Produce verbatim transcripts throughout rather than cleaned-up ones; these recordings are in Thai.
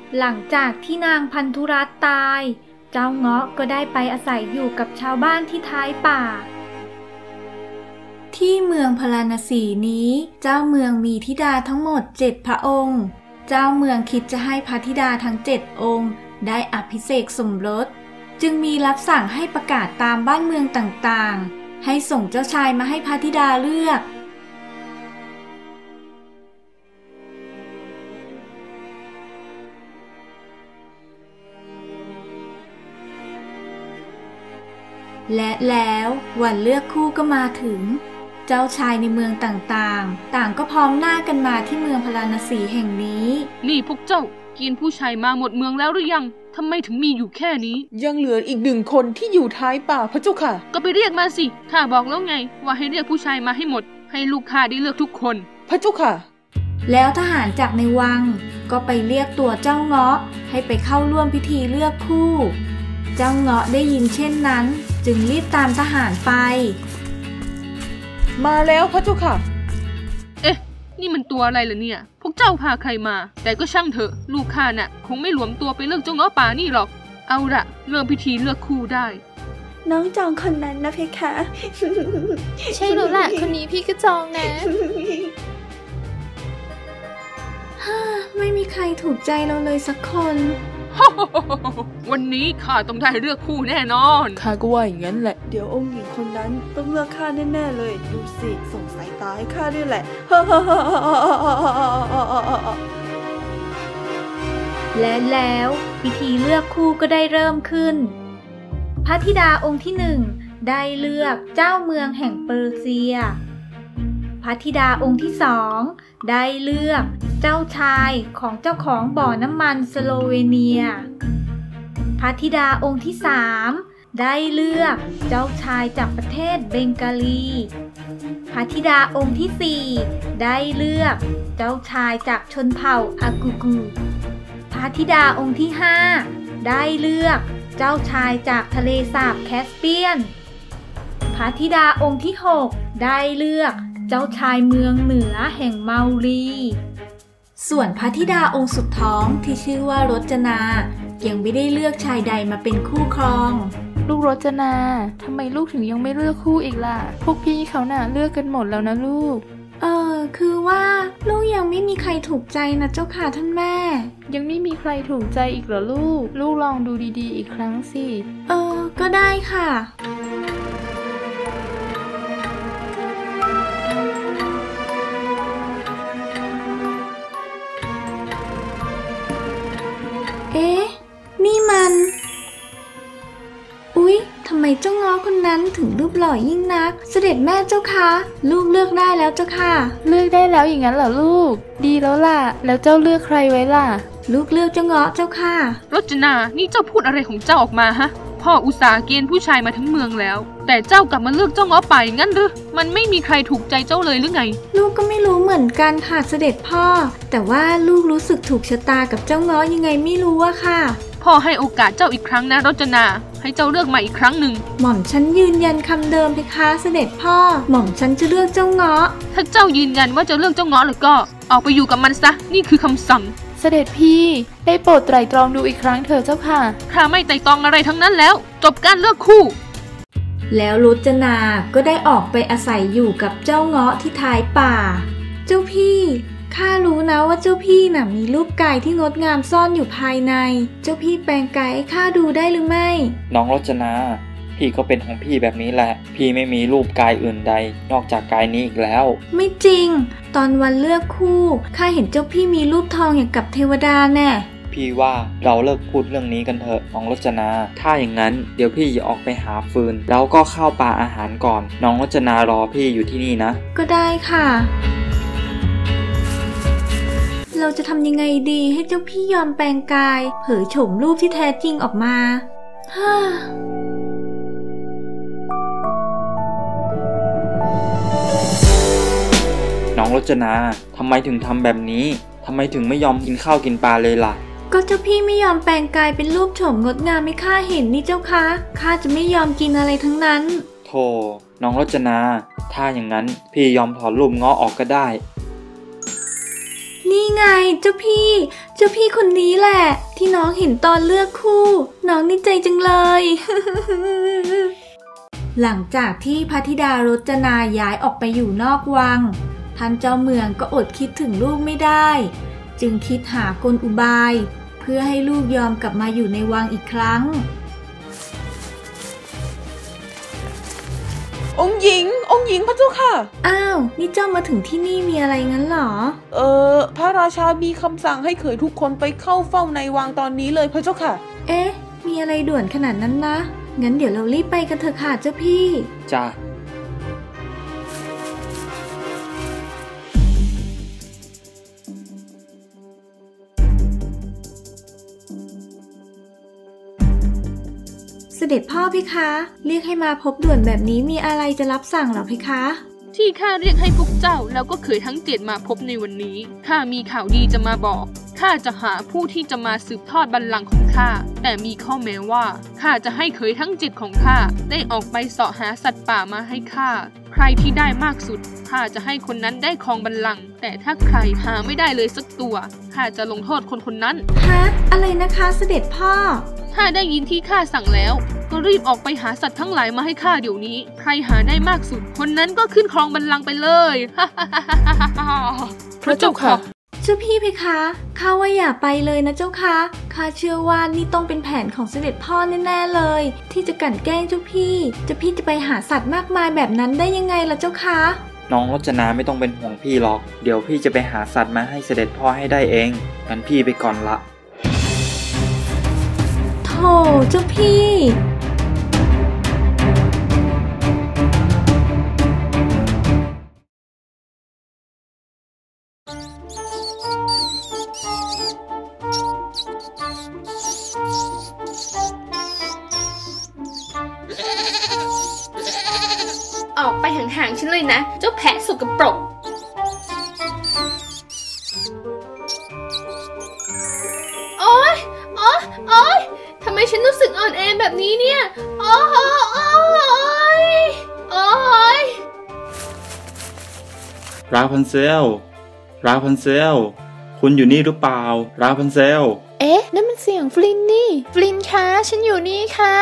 หลังจากที่นางพันธุรัตน์ตายเจ้าเงาะก็ได้ไปอาศัยอยู่กับชาวบ้านที่ท้ายป่าที่เมืองพาราณสีนี้เจ้าเมืองมีธิดาทั้งหมดเจ็ดพระองค์เจ้าเมืองคิดจะให้พระธิดาทั้งเจ็ดองค์ได้อภิเษกสมรสจึงมีรับสั่งให้ประกาศตามบ้านเมืองต่างๆให้ส่งเจ้าชายมาให้พระธิดาเลือกและแล้ววันเลือกคู่ก็มาถึงเจ้าชายในเมืองต่างๆต่างก็พร้อมหน้ากันมาที่เมืองพาราณสีแห่งนี้นี่พวกเจ้ากินผู้ชายมาหมดเมืองแล้วหรือยังทำไมถึงมีอยู่แค่นี้ยังเหลืออีกหนึ่งคนที่อยู่ท้ายป่าพระเจ้าค่ะก็ไปเรียกมาสิข้าบอกแล้วไงว่าให้เรียกผู้ชายมาให้หมดให้ลูกข้าได้เลือกทุกคนพระเจ้าค่ะแล้วทหารจากในวังก็ไปเรียกตัวเจ้าเงาะให้ไปเข้าร่วมพิธีเลือกคู่เจ้าเงาะได้ยินเช่นนั้นจึงรีบตามทหารไปมาแล้วพระเจ้าค่ะเอ๊ะนี่มันตัวอะไรล่ะเนี่ยพวกเจ้าพาใครมาแต่ก็ช่างเถอะลูกข้าน่ะคงไม่หลวมตัวไปเลือกเจ้าเงาะป่านี่หรอกเอาละเริ่มพิธีเลือกคู่ได้น้องจองคนนั้นนะเพคะใช่แล้วแหละคนนี้พี่ก็จองนะฮ่าไม่มีใครถูกใจเราเลยสักคนวันนี้ข้าต้องได้เลือกคู่แน่นอนข้าก็ว่าอย่างนั้นแหละเดี๋ยวองค์หญิงคนนั้นต้องเลือกข้าแน่ๆเลยดูสิส่งสายตาให้ข้าด้วยแหละและแล้วพิธีเลือกคู่ก็ได้เริ่มขึ้นพระธิดาองค์ที่หนึ่งได้เลือกเจ้าเมืองแห่งเปอร์เซียพระธิดาองค์ที่สองได้เลือกเจ้าชายของเจ้าของบ่อน้ำมันสโลเวเนียพระธิดาองค์ที่สามได้เลือกเจ้าชายจากประเทศเบงกาลีพระธิดาองค์ที่สี่ได้เลือกเจ้าชายจากชนเผ่าอากูกูพระธิดาองค์ที่ห้าได้เลือกเจ้าชายจากทะเลสาบแคสเปียนพระธิดาองค์ที่หกได้เลือกเจ้าชายเมืองเหนือแห่งเมารีส่วนพระธิดาองค์สุดท้องที่ชื่อว่ารจนายังไม่ได้เลือกชายใดมาเป็นคู่ครองลูกรจนาทำไมลูกถึงยังไม่เลือกคู่อีกล่ะพวกพี่เขาน่ะเลือกกันหมดแล้วนะลูกเออคือว่าลูกยังไม่มีใครถูกใจนะเจ้าค่ะท่านแม่ยังไม่มีใครถูกใจอีกเหรอลูกลูกลองดูดีๆอีกครั้งสิเออก็ได้ค่ะเอ๊ะนี่มันอุ๊ยทำไมเจ้าง้อคนนั้นถึงรูปหล่อยิ่งนักเสด็จแม่เจ้าคะลูกเลือกได้แล้วเจ้าค่ะเลือกได้แล้วอย่างนั้นเหรอลูกดีแล้วล่ะแล้วเจ้าเลือกใครไว้ล่ะลูกเลือกเจ้าง้อเจ้าค่ะรจนานี่เจ้าพูดอะไรของเจ้าออกมาฮะพ่ออุตส่าห์เกณฑ์ผู้ชายมาทั้งเมืองแล้วแต่เจ้ากลับมาเลือกเจ้าง้อป่าอย่างนั้นหรือมันไม่มีใครถูกใจเจ้าเลยหรือไงลูกก็ไม่รู้เหมือนกันค่ะเสด็จพ่อแต่ว่าลูกรู้สึกถูกชะตากับเจ้าง้อยังไงไม่รู้อะค่ะพ่อให้โอกาสเจ้าอีกครั้งนะรจนาให้เจ้าเลือกใหม่อีกครั้งหนึ่งหม่อมฉันยืนยันคำเดิมเพคะเสด็จพ่อหม่อมฉันจะเลือกเจ้าง้อถ้าเจ้ายืนยันว่าจะเลือกเจ้าง้อแล้วก็ออกไปอยู่กับมันซะนี่คือคำสั่งเสด็จพี่ได้โปรดไตร่ตรองดูอีกครั้งเถิดเจ้าค่ะข้าไม่ไตร่ตรองอะไรทั้งนั้นแล้วจบการเลือกคู่แล้วรจนาก็ได้ออกไปอาศัยอยู่กับเจ้าเงาะที่ท้ายป่าเจ้าพี่ข้ารู้นะว่าเจ้าพี่น่ะมีรูปกายที่งดงามซ่อนอยู่ภายในเจ้าพี่แปลงกายให้ข้าดูได้หรือไม่น้องรจนาพี่ก็เป็นของพี่แบบนี้แหละพี่ไม่มีรูปกายอื่นใดนอกจากกายนี้อีกแล้วไม่จริงตอนวันเลือกคู่ข้าเห็นเจ้าพี่มีรูปทองอย่างกับเทวดาแน่พี่ว่าเราเลิกพูดเรื่องนี้กันเถอะน้องรจนาถ้าอย่างนั้นเดี๋ยวพี่จะออกไปหาฟืนแล้วก็เข้าป่าอาหารก่อนน้องรจนารอพี่อยู่ที่นี่นะก็ได้ค่ะเราจะทำยังไงดีให้เจ้าพี่ยอมแปลงกายเผยโฉมรูปที่แท้จริงออกมาฮ่าน้องรจนาทำไมถึงทำแบบนี้ทำไมถึงไม่ยอมกินข้าวกินปลาเลยล่ะก็เจ้าพี่ไม่ยอมแปลงกายเป็นรูปโฉมงดงามให้ข้าเห็นนี่เจ้าคะข้าจะไม่ยอมกินอะไรทั้งนั้นโธ่น้องรจนาถ้าอย่างนั้นพี่ยอมถอดรูปง้อออกก็ได้นี่ไงเจ้าพี่เจ้าพี่คนนี้แหละที่น้องเห็นตอนเลือกคู่น้องนี่ใจจังเลย หลังจากที่พระธิดารจนาย้ายออกไปอยู่นอกวังท่านเจ้าเมืองก็อดคิดถึงลูกไม่ได้จึงคิดหากลอุบายเพื่อให้ลูกยอมกลับมาอยู่ในวังอีกครั้งองค์หญิงองค์หญิงพระเจ้าค่ะอ้าวนี่เจ้ามาถึงที่นี่มีอะไรงั้นเหรอเออพระราชามีคำสั่งให้เขยทุกคนไปเข้าเฝ้าในวังตอนนี้เลยพระเจ้าค่ะเอ๊ะมีอะไรด่วนขนาดนั้นนะงั้นเดี๋ยวเรารีบไปกันเถอะค่ะเจ้าพี่จ้าเสด็จพ่อเพคะเรียกให้มาพบด่วนแบบนี้มีอะไรจะรับสั่งหรอเพคะที่ข้าเรียกให้พวกเจ้าแล้วก็เขยทั้งเจ็ดมาพบในวันนี้ข้ามีข่าวดีจะมาบอกข้าจะหาผู้ที่จะมาสืบทอดบัลลังก์ของข้าแต่มีข้อแม้ว่าข้าจะให้เขยทั้งเจ็ดของข้าได้ออกไปเสาะหาสัตว์ป่ามาให้ข้าใครที่ได้มากสุดข้าจะให้คนนั้นได้ครองบัลลังก์แต่ถ้าใครหาไม่ได้เลยสักตัวข้าจะลงโทษคนคนนั้นฮะอะไรนะคะเสด็จพ่อถ้าได้ยินที่ข้าสั่งแล้วก็รีบออกไปหาสัตว์ทั้งหลายมาให้ข้าเดี๋ยวนี้ใครหาได้มากสุดคนนั้นก็ขึ้นครองบัลลังก์ไปเลยพระเจ้าค่ะเจ้าพี่เพคะข้าว่าอย่าไปเลยนะเจ้าค่ะข้าเชื่อว่านี่ต้องเป็นแผนของเสด็จพ่อแน่ๆเลยที่จะกลั่นแกล้งเจ้าพี่เจ้าพี่จะไปหาสัตว์มากมายแบบนั้นได้ยังไงล่ะเจ้าค่ะน้องรจนาไม่ต้องเป็นห่วงพี่หรอกเดี๋ยวพี่จะไปหาสัตว์มาให้เสด็จพ่อให้ได้เองงั้นพี่ไปก่อนละโธ่เจ้าพี่ออกไปห่างๆฉันเลยนะเจ้าแพะสกปรกโอ๊ยโอ๊ยโอ๊ยทำไมฉันรู้สึกอ่อนแอแบบนี้เนี่ยโอ๊ยโอ๊ยโอ๊ยราพันเซลราพันเซลคุณอยู่นี่หรือเปล่าราพันเซลเอ๊ะนั่นมันเสียงฟลินนี่ฟลินคะฉันอยู่นี่ค่ะ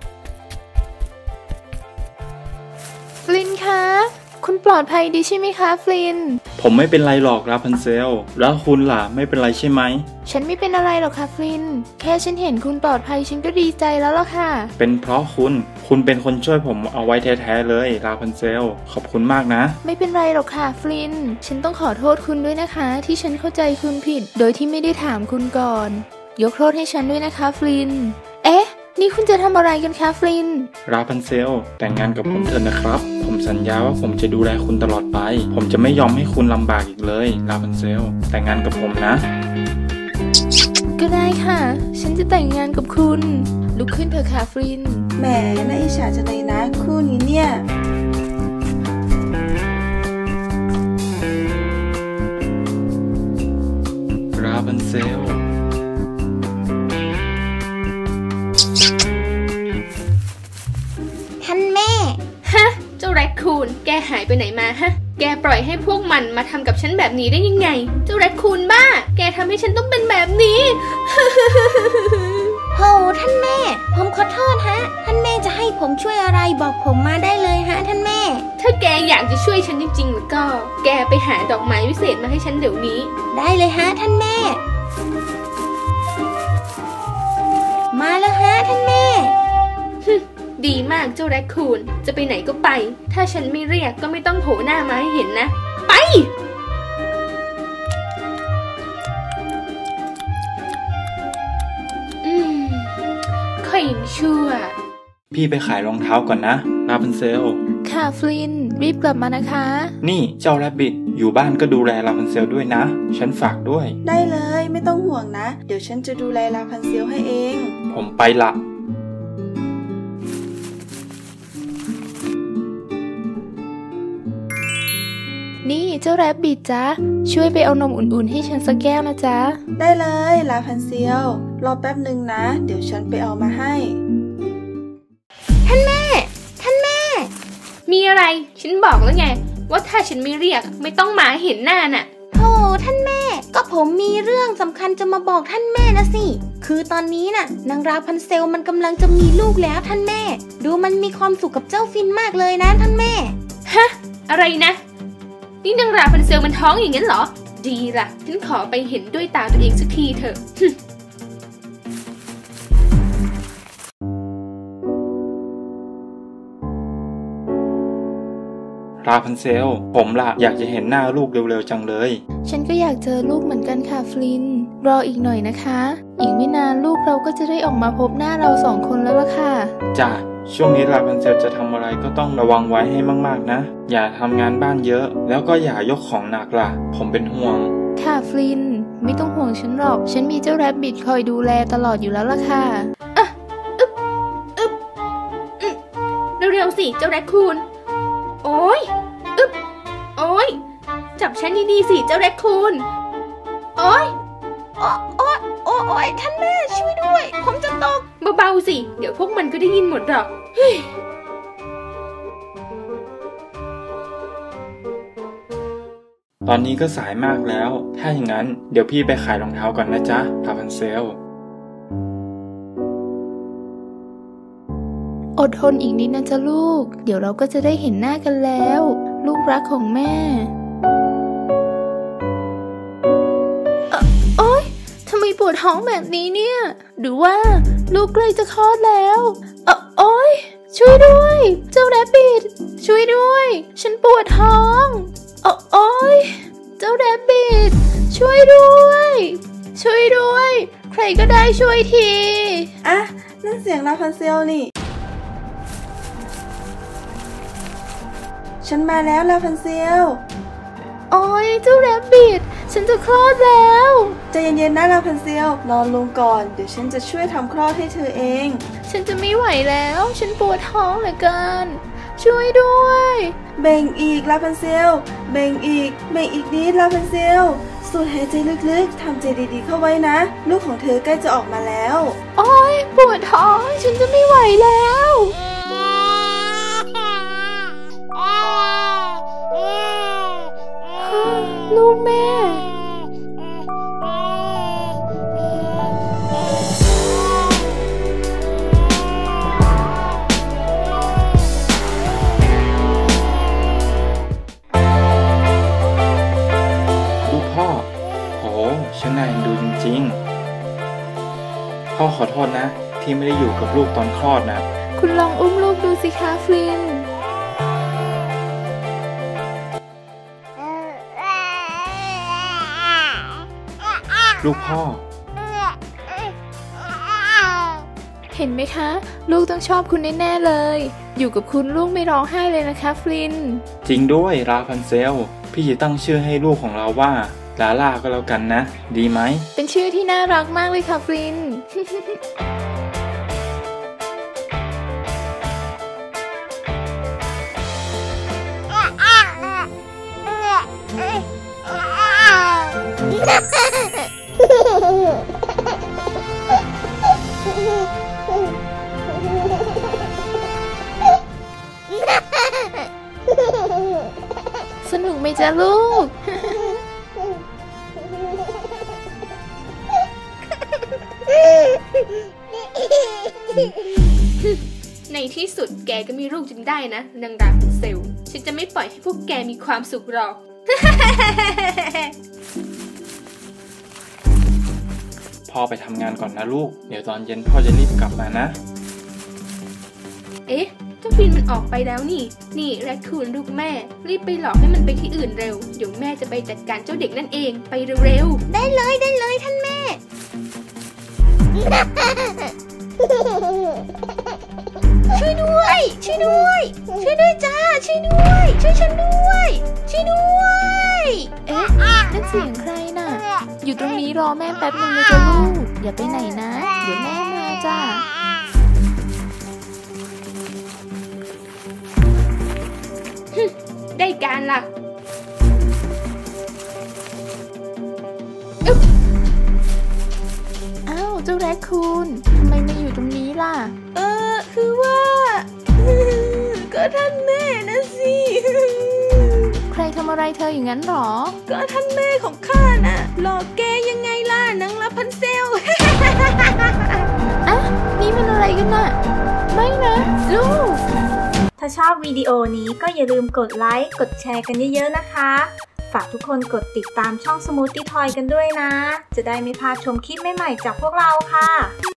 ฟลินคะคุณปลอดภัยดีใช่ไหมคะฟลินผมไม่เป็นไรหรอกราพันเซลแล้วคุณล่ะไม่เป็นไรใช่ไหมฉันไม่เป็นอะไรหรอกค่ะฟลินแค่ฉันเห็นคุณปลอดภัยฉันก็ดีใจแล้วล่ะค่ะเป็นเพราะคุณคุณเป็นคนช่วยผมเอาไว้แท้ๆเลยราพันเซลขอบคุณมากนะไม่เป็นไรหรอกค่ะฟลินฉันต้องขอโทษคุณด้วยนะคะที่ฉันเข้าใจคุณผิดโดยที่ไม่ได้ถามคุณก่อนยกโทษให้ฉันด้วยนะคะฟลินเอ๊ะนี่คุณจะทำอะไรกันคะฟลินราพันเซลแต่งงานกับผมเถอะนะครับผมสัญญาว่าผมจะดูแลคุณตลอดไปผมจะไม่ยอมให้คุณลำบากอีกเลยราพันเซลแต่งงานกับผมนะก็ได้ค่ะฉันจะแต่งงานกับคุณลุกขึ้นเถอะค่ะฟลินแหมน่าอิจฉาจังเลยนะคู่นี้เนี่ยราพันเซลท่านแม่ฮะเจ้าแรคคูนแกหายไปไหนมาฮะแกปล่อยให้พวกมันมาทำกับฉันแบบนี้ได้ยังไงเจ้าแรคคูนบ้าแกทำให้ฉันต้องเป็นแบบนี้โหท่านแม่ผมขอโทษฮะท่านแม่จะให้ผมช่วยอะไรบอกผมมาได้เลยฮะท่านแม่ถ้าแกอยากจะช่วยฉันจริงๆแล้วก็แกไปหาดอกไม้วิเศษมาให้ฉันเดี๋ยวนี้ได้เลยฮะท่านแม่มาแล้วฮะท่านแม่ดีมากเจ้าแรคคูนจะไปไหนก็ไปถ้าฉันไม่เรียกก็ไม่ต้องโผล่หน้ามาให้เห็นนะไปอืมค่อยชั่วพี่ไปขายรองเท้าก่อนนะราพันเซลค่ะฟลินรีบกลับมานะคะนี่เจ้าแรบบิทอยู่บ้านก็ดูแลราพันเซลด้วยนะฉันฝากด้วยได้เลยไม่ต้องห่วงนะเดี๋ยวฉันจะดูแลราพันเซลให้เองผมไปละนี่เจ้าแรบบิทจ๊ะช่วยไปเอานมอุ่นๆให้ฉันสักแก้วนะจ๊ะได้เลยราพันเซลรอแป๊บหนึ่งนะเดี๋ยวฉันไปเอามาให้ท่านแม่ท่านแม่มีอะไรฉันบอกแล้วไงว่าถ้าฉันไม่เรียกไม่ต้องมาเห็นหน้าน่ะโธ่ท่านแม่ก็ผมมีเรื่องสำคัญจะมาบอกท่านแม่นะสิคือตอนนี้น่ะนางราพันเซลมันกำลังจะมีลูกแล้วท่านแม่ดูมันมีความสุขกับเจ้าฟินมากเลยนะท่านแม่ฮะอะไรนะนี่นางราพันเซลมันท้องอย่างนั้นเหรอดีล่ะฉันขอไปเห็นด้วยตาตัวเองสักทีเถอะราพันเซลผมล่ะอยากจะเห็นหน้าลูกเร็วๆจังเลยฉันก็อยากเจอลูกเหมือนกันค่ะฟลินรออีกหน่อยนะคะอีกไม่นานลูกเราก็จะได้ออกมาพบหน้าเราสองคนแล้วล่ะค่ะจ้ะช่วงนี้ราพันเซลจะทำอะไรก็ต้องระวังไว้ให้มากๆนะอย่าทำงานบ้านเยอะแล้วก็อย่ายกของหนักล่ะผมเป็นห่วงค่ะฟลินไม่ต้องห่วงฉันหรอกฉันมีเจ้าแรบบิทคอยดูแลตลอดอยู่แล้วล่ะค่ะอ่ะอึ๊บอึ๊บเร็วๆสิเจ้าแรคคูนโอ้ยอึ๊บโอ้ยจับฉันดีๆสิเจ้าแรคคูนโอ้ยโอ้โอ้โอ้โอ้ยท่านแม่ช่วยด้วยผมจะตกเบาๆสิเดี๋ยวพวกมันก็ได้ยินหมดหรอกตอนนี้ก็สายมากแล้วถ้าอย่างนั้นเดี๋ยวพี่ไปขายรองเท้าก่อนนะจ๊ะราพันเซลอดทนอีกนิดนะจ๊ะลูกเดี๋ยวเราก็จะได้เห็นหน้ากันแล้วลูกรักของแม่โอ๊ยทำไมปวดท้องแบบนี้เนี่ยหรือว่าลูกใกล้จะคลอดแล้วโอ๊ยช่วยด้วยเจ้าแรบบิทช่วยด้วยฉันปวดท้องโอ๊ยเจ้าแรบบิทช่วยด้วยช่วยด้วยใครก็ได้ช่วยทีอ่ะนั่นเสียงราพันเซลนี่ฉันมาแล้วราพันเซลโอ๊ยเจ้าแรบบิทฉันจะคลอดแล้วใจเย็นๆนะราพันเซลนอนลงก่อนเดี๋ยวฉันจะช่วยทำคลอดให้เธอเองฉันจะไม่ไหวแล้วฉันปวดท้องเหลือเกินช่วยด้วยเบ่งอีกราพันเซลเบ่งอีกเบ่งอีกนิดราพันเซลสูดหายใจลึกๆทำใจดีๆเข้าไว้นะลูกของเธอใกล้จะออกมาแล้วโอ๊ยปวดท้องฉันจะไม่ไหวแล้วลูกแม่ลูกพ่อโหฉันน่าเอ็นดูจริงๆพ่อขอโทษนะที่ไม่ได้อยู่กับลูกตอนคลอดนะคุณลองอุ้มลูกดูสิคะฟลินลูกพ่อเห็นไหมคะลูกต้องชอบคุณแน่ๆเลยอยู่กับคุณลูกไม่ร้องไห้เลยนะคะฟลินจริงด้วยราพันเซลพี่จะตั้งชื่อให้ลูกของเราว่าลาล่าก็แล้วกันนะดีไหมเป็นชื่อที่น่ารักมากเลยค่ะฟลินสนุกไหมจ๊ะลูกในที่สุดแกก็มีลูกจนได้นะนางราพันเซลฉันจะไม่ปล่อยให้พวกแกมีความสุขหรอกพ่อไปทำงานก่อนนะลูกเดี๋ยวตอนเย็นพ่อจะรีบกลับมานะเอ๊ะเจ้าฟินมันออกไปแล้วนี่นี่แรคคูนลูกแม่รีบไปหลอกให้มันไปที่อื่นเร็วเดี๋ยวแม่จะไปจัดการเจ้าเด็กนั่นเองไปเร็วๆได้เลยได้เลยท่านแม่ช่วยด้วยช่วยด้วยช่วยด้วยจ้าช่วยด้วยช่วยฉันด้วยช่วยด้วยเอ๊ะนั่นเสียงใครน่ะอยู่ตรงนี้รอแม่แป๊บนึงนะจ๊ะลูกอย่าไปไหนนะเดี๋ยวแม่มาจ้าได้การล่ะอ้าวเจ้าแรคคูนทำไมมาอยู่ตรงนี้ล่ะเออคือว่าก็ท่านแม่นะสิใครทำอะไรเธออย่างนั้นหรอก็ท่านแม่ของข้าน่ะหลอกแกยังไงล่ะนางราพันเซลอะนี่มันอะไรกันน่ะไม่นะลูกถ้าชอบวิดีโอนี้ก็อย่าลืมกดไลค์กดแชร์กันเยอะๆนะคะฝากทุกคนกดติดตามช่อง Smoothie Toy กันด้วยนะจะได้ไม่พลาดชมคลิปใหม่ๆจากพวกเราค่ะ